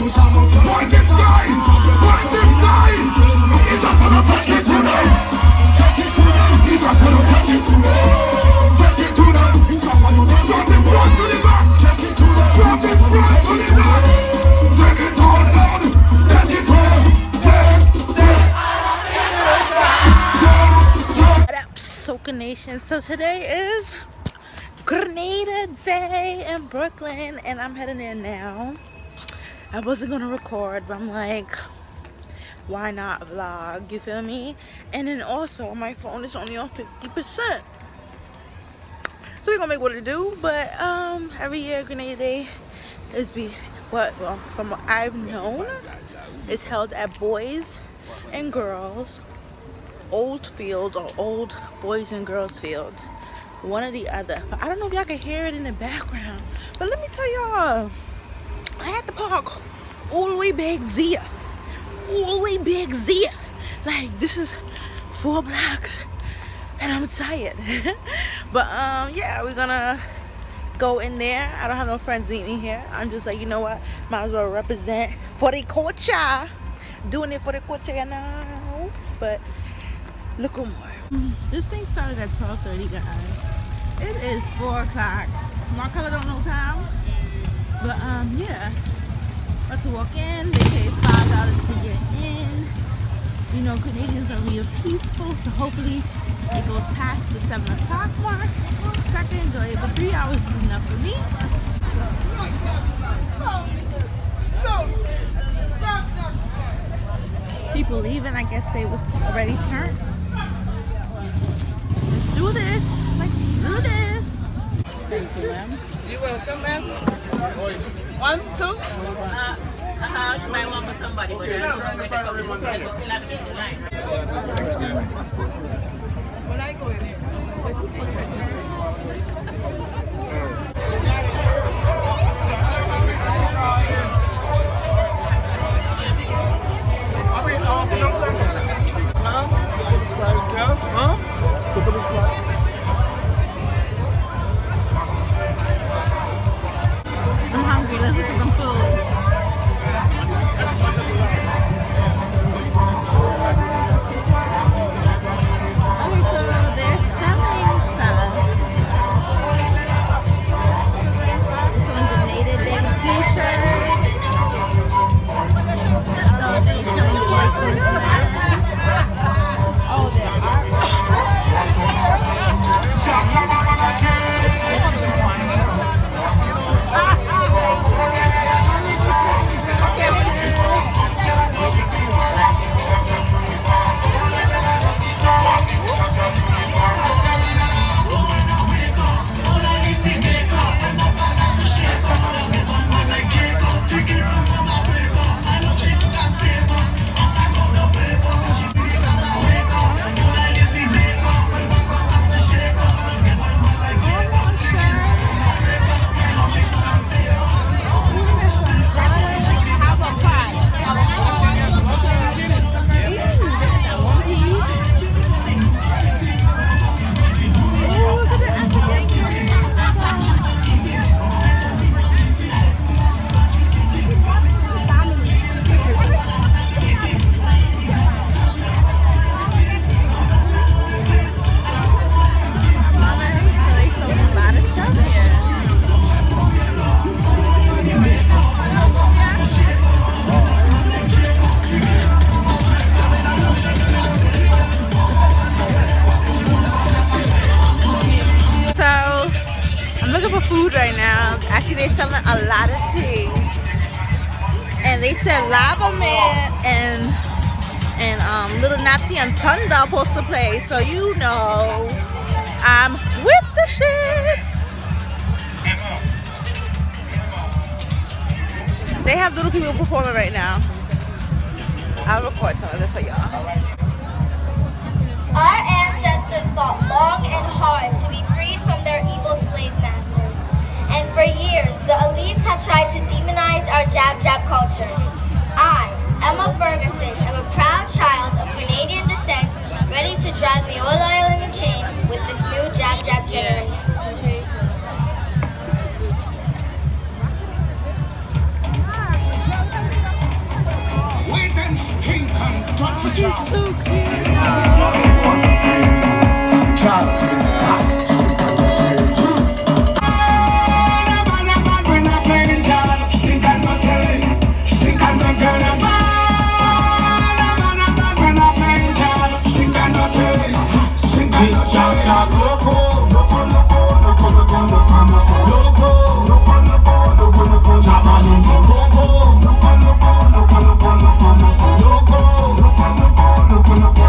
What this guy? What this guy? He just wanna take it to them. Take it to them. He just wanna take it to them. Take it to them. He just wanna from the front to the back. Take it to them. From the front to the back. Sing it all loud. Take it to them. What up, Soca Nation? So today is Grenada Day in Brooklyn, and I'm heading there now. I wasn't gonna record, but I'm like, why not vlog? You feel me? And then also, my phone is only on 50%. So we're gonna make what it do. But every year Grenada Day is from what I've known, is held at Boys and Girls Old Field, or Old Boys and Girls Field, one or the other. But I don't know if y'all can hear it in the background, but let me tell y'all, I had to park all the way back there, like this is 4 blocks and I'm tired. But yeah, we're gonna go in there. I don't have no friends meet me here. I'm just like, you know what, might as well represent for the culture, doing it for the culture, you know. But look more. This thing started at 12:30, guys. It is 4 o'clock. Marcella don't know time. But yeah. About to walk in. They pay $5 to get in. You know, Canadians are real peaceful, so hopefully it goes past the 7 o'clock mark so I can enjoy it. But 3 hours is enough for me. People leaving, I guess they was already turned. Let's do this. Let's do this. Thank you, ma'am. You're welcome, ma'am. 1, 2. You might want for somebody, but still have to get in the line. When I go in there. I'm hungry. Let's look at some food. Okay, so they're selling stuff. Some Grenada Day t-shirts. Oh, they selling like this now. Oh, there are. Food right now. Actually, they're selling a lot of things, and they said Lava Man and Little Natty and Thunder are supposed to play. So you know, I'm with the shits. They have little people performing right now. I'll record some of this for y'all. Our ancestors fought long and hard to be freed from their evil slave masters. And for years, the elites have tried to demonize our jab-jab culture. I, Emma Ferguson, am a proud child of Grenadian descent, ready to drive me all oil in the chain with this new jab-jab generation. too cute. Loco,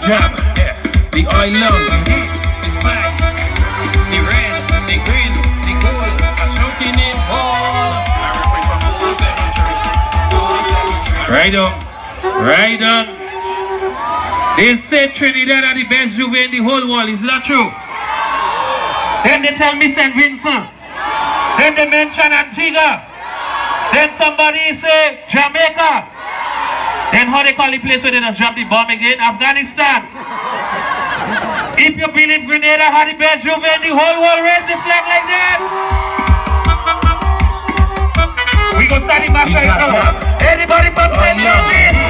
jab, yeah. The oil love, the spice, the red, the green, the gold. I'm shouting it all. Right on, right on. They say Trinidad are the best juve in the whole world. Is that true? Then they tell me St. Vincent. Then they mention Antigua. Then somebody say Jamaica. Then how they call the place where they just drop the bomb again? Afghanistan. If you believe Grenada are the best juve in the whole world, raise the flag like that. We go start the match right now. Anybody from St. Louis?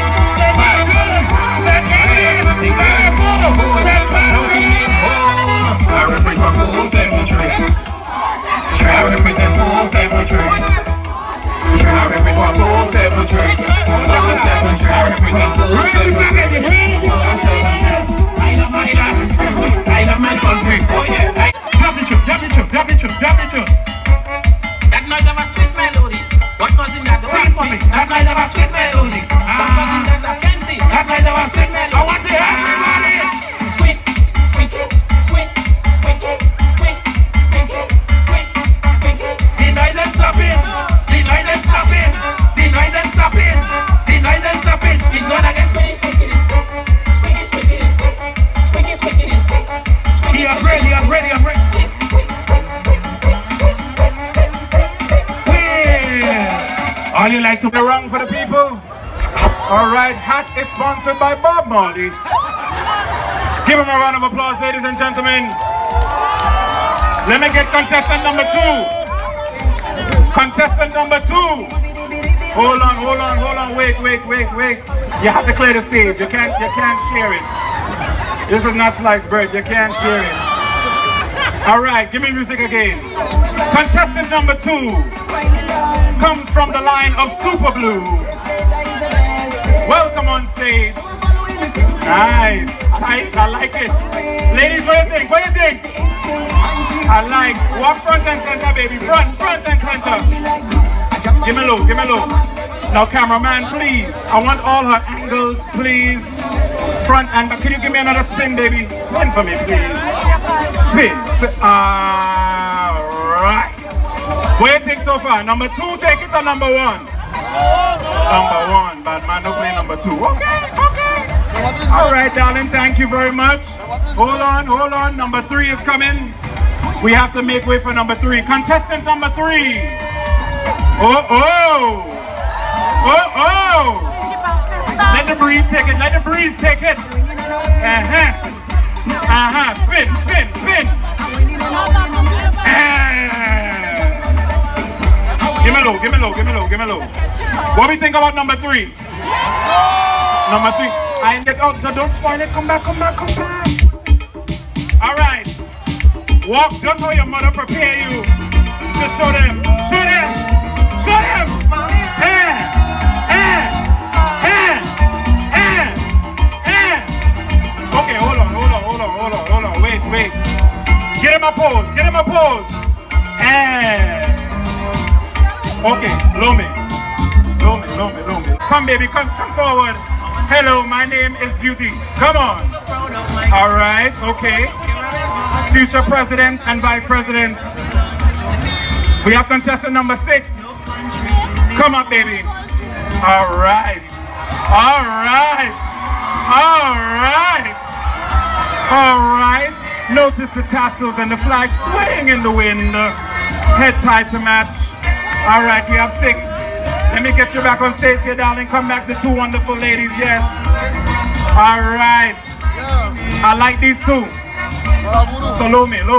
I represent full cemetery. I represent full cemetery. I represent full cemetery. I represent full cemetery. I love my country. Oh yeah. Drop the tune, drop the tune, drop the tune, drop the tune. That noise of a sweet melody. What was in that? That noise of a sweet melody. What was in that? I can see. That noise of a sweet melody. I want to hear everybody. Squeak, squeak, squeak, squeak, squeak, squeak, squeak, squeak. The noise is stopping. The noise is stopping. The noise is stopping. The noise is stopping. It's not against me. Squeaky sticks. Squeaky squeaky sticks. Squeaky squeaky sticks. I'm ready. I'm ready. I'm ready. All you like to be wrong for the people? Alright, Hat is sponsored by Bob Marley. Give him a round of applause, ladies and gentlemen. Let me get contestant number 2. Contestant number 2. Hold on, wait. You have to clear the stage. You can't share it. This is not sliced bread, you can't share it. Alright, give me music again. Contestant number 2 comes from the line of Super Blue. Welcome on stage. Nice. I like it. Ladies, what do you think? What do you think? I like. Walk front and center, baby. Front and center. Give me low. Now, cameraman, please. I want all her angles, please. Front and back. Can you give me another spin, baby? Spin for me, please. Spin. Alright. What do you think so far? Number 2, take it to number 1. Number 1, bad man, don't play number 2. Okay. Alright, darling, thank you very much. Hold on. Number 3 is coming. We have to make way for number 3. Contestant number 3. Oh. Let the breeze take it. Spin. Give me low. What do you think about number 3? Number 3. I get out, so don't spoil it. Come back. Alright. Walk just how your mother prepare you. Just show them. Okay, hold on. Wait. Get him a pose. Okay, low me. Come, baby, come forward. Hello, my name is Beauty. Come on. All right, okay. Future president and vice president. We have contestant number 6. Come up, baby. All right. Notice the tassels and the flag swaying in the wind. Head tied to match. All right, we have 6. Let me get you back on stage here, darling. Come back, the 2 wonderful ladies, yes. All right. I like these 2. So low me.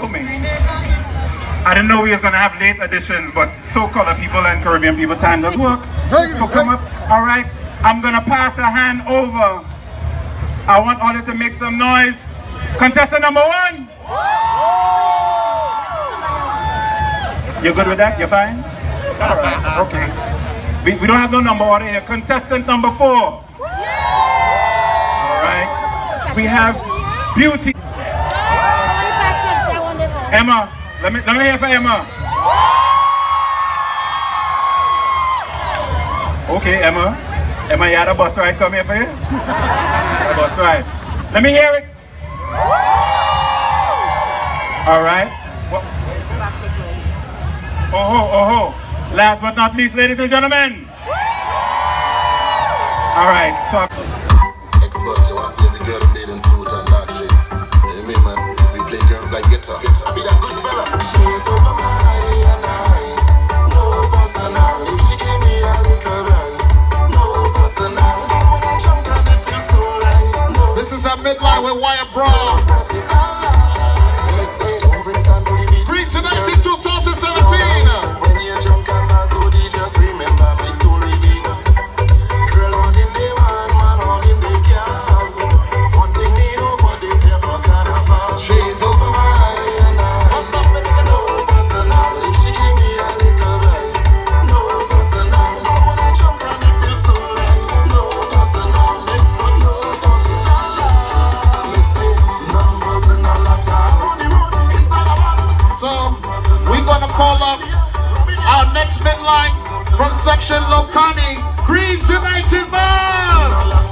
I didn't know we was gonna have late additions, but so colored people and Caribbean people time does work. So come up. All right. I'm gonna pass a hand over. I want all of you to make some noise. Contestant number 1. You good with that? You fine? All right. Okay. We don't have no number order here. Contestant number 4. All right. We have Beauty. Emma. Let me hear for Emma. Okay, Emma, you had a bus ride come here for you? A bus ride. Let me hear it. All right. Oh. Last but not least, ladies and gentlemen. All right. So. Expert, you want to see the girl in in suit and dark shades. You mean, man? We play girls like guitar. Be that good fella. Shades over my eye and eye. No personal. If she gave me a little ride. No personal. When I jump and it feels so right. No. This is a midline with Wyatt Brawl. 3 tonight in 2017. When you're drunk and Mazodi, just remember my story. Girl on in the man on in the girl. One thing me know for this here for carnival. Shades over my eye and eye. No personal. If she give me a little ride. No personal. When I jump and it feels so right. No personal. Next one, no personal. Listen, non-personal attack. On the road, inside a van. So, we're gonna call up our next midline from section Lokani, Queens United Mars.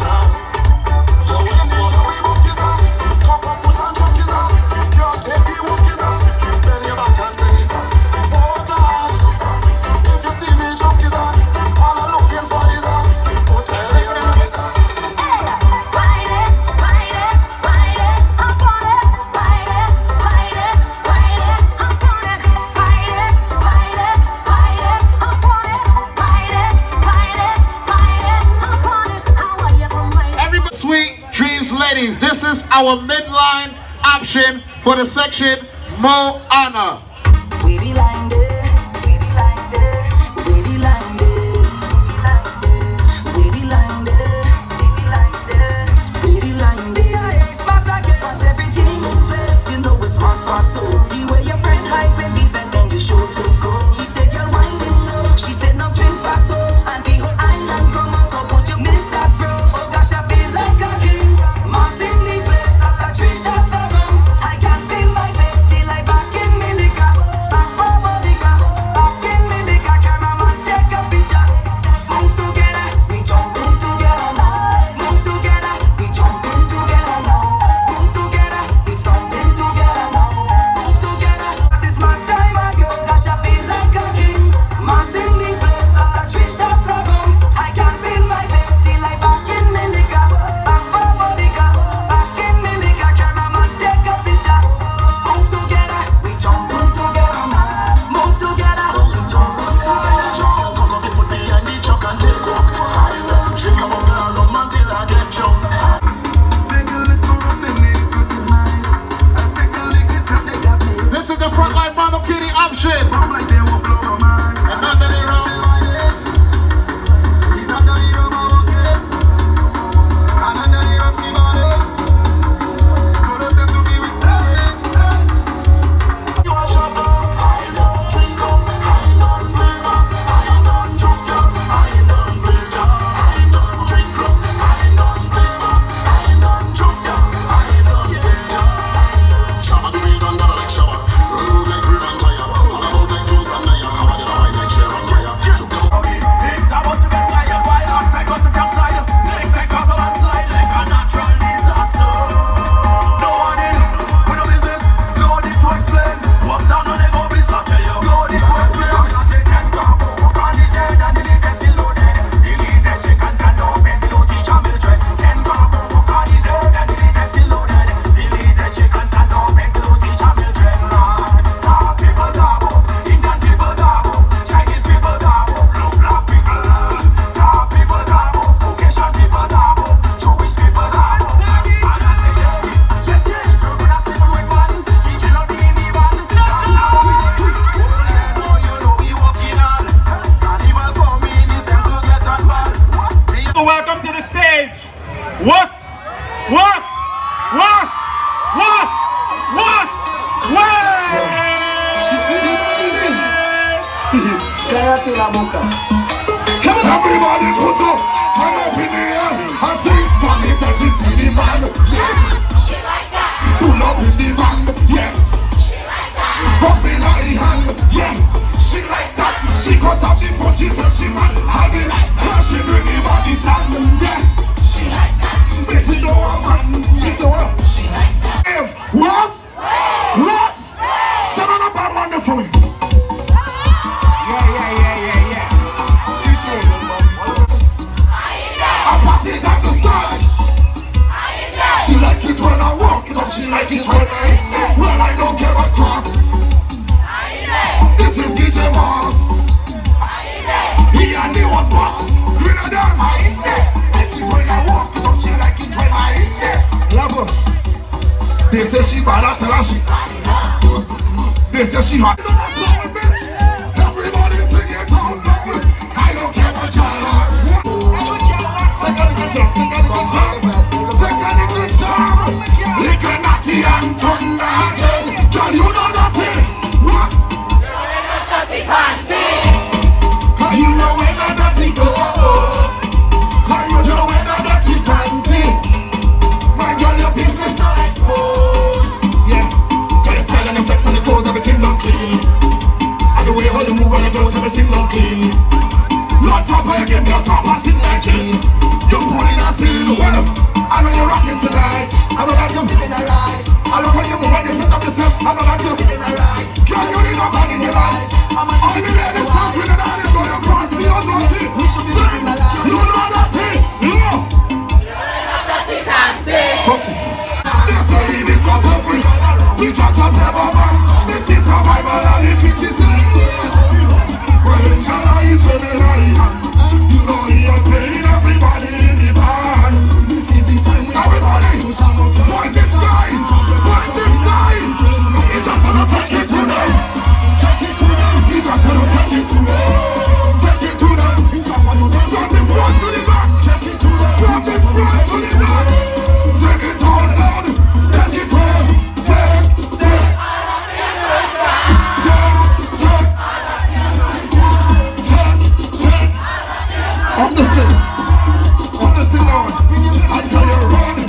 Ladies, this is our midline option for the section Mo Honor. We the line there. We the line there. We the line there. We the line there. We the line there. It's fast, I get past everything in place. You know it's fast, so the way your friend hype and the event and you show to go. He said you're winding low. She said no drinks fast, so and the whole island come out. So could you miss that, bro? Oh gosh, I feel like a king. Mass in the place after 3 shots around. I can't feel my best till I back in Milica. Back for Monica. Back in Milica. Cameraman take a picture. Move together, we jumping together now. Move together, we jumping together now. Move together, we something together now. Move together, this is my time ago. Gosh, I feel like a king. Mass in the place after 3 shots around. I can't feel my best till I back in Milica. Back for Monica. Back in Milica. Cameraman take a picture. Move together, we jumping together now. Move together, we jumping together. This is the frontline Mono Kitty option. And under the round. Welcome to the stage. Come on, everybody's put up. I'm up in the air. I sing from the touches to the man. Yeah, she like that. Pull up in the van. Yeah, she like that. Box in her hand. Yeah, she like that. She cut off the foot, she touch the man. I'll be like that. She bring him on the sand. Yeah, she like that. She said she know a man. It's all like it when well, I don't care what cost. This is DJ Moss. He and he was boss. Grenadans. Like it when I walk, don't she like it when I love her. They say she bad, I tell her she. They say she hot. Everybody sing it out loud. I don't care what charge. Take a little job, take a little job. Take a little job. Lick a natty and thunder again. Girl, you know nothing. What? Cause you know when a dirty goes. Cause you know when a dirty panty. My girl, your business not exposed. Yeah. Got your style and the flex and the clothes, everything not clean. And the way how you move on the clothes, everything not clean. Not top of your game, you're top of sitting like chain. You're pulling a scene, well, I know you're rocking tonight. I know that you're feeling alright. I love how you move when you set up yourself. I know that you're feeling alright. Girl, you need a man in your life. All the ladies shout with the daddy, go your cross, you know nothing. You know nothing. Cut it. That's why he be cut up with. We judge up never back. This is survival and this is well, in Ghana, it's a you know he is playing everybody in the band. This is the time everybody. Why this guy? Why this guy? He just wanna take it to them. Take it to them. He just wanna take it to them. Take it to them. He just wanna from the front to the back. Take it to them. From the front to the back. Sing it all loud. Take it to them. Take. Understand now. I tell you running.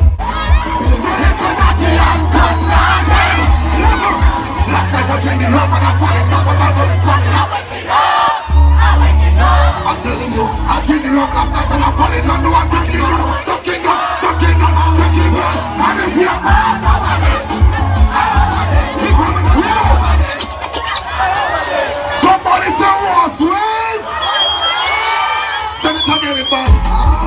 Last night I drank the rum and I falling down, but I know this one now. I'm telling you, I drank the rum last night and I falling down. No, I'm talking on. And if you're somebody say what's ways? Send it again in man.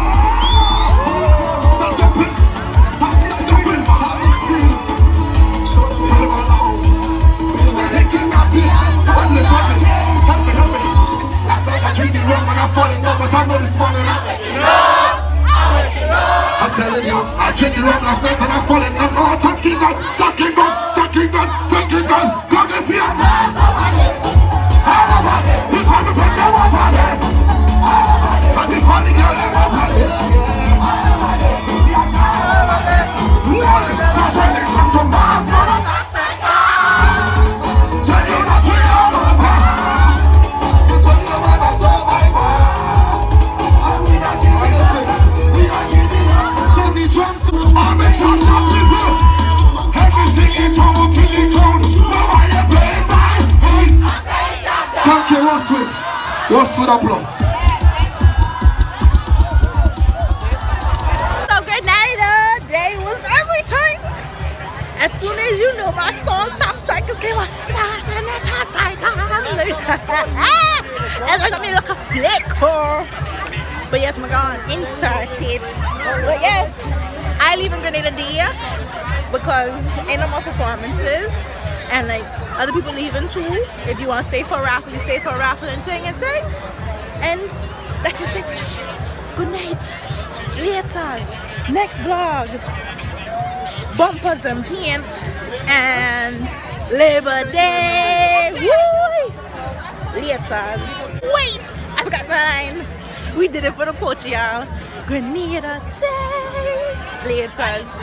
Start jumping. Start jumping. Show them how to go out. Say they king at the end. Help me. Last night I drink the rum and I'm falling down, but I know this morning I'm telling you, I drink the rum last night and I'm falling down. No, I'm talking gun. Cause if you're not we find the friend that won't find them. And the funny girl that won't find them. That's when they come to Mars, brother. Tell you that we are the past. You tell you about the survivors. And we are giving up. Send the drums on the church of people. Everything is over till the crowd. Now I am playing by. Thank you, what's with applause? So Grenada Day was everything. As soon as you know my song Top Strikers came on, and the Top Strikers. And look at me like a flicker. But yes, my God, insert it. But yes, I live in Grenada Day because ain't no more performances. And like other people leaving too. If you want to stay for a raffle, you stay for a raffle and sing. And that is it. Good night. Laters. Next vlog. Bumpers and paint. And Labor Day. Woo! Laters. Wait! I forgot mine. We did it for the coach, y'all. Grenada Day. Laters.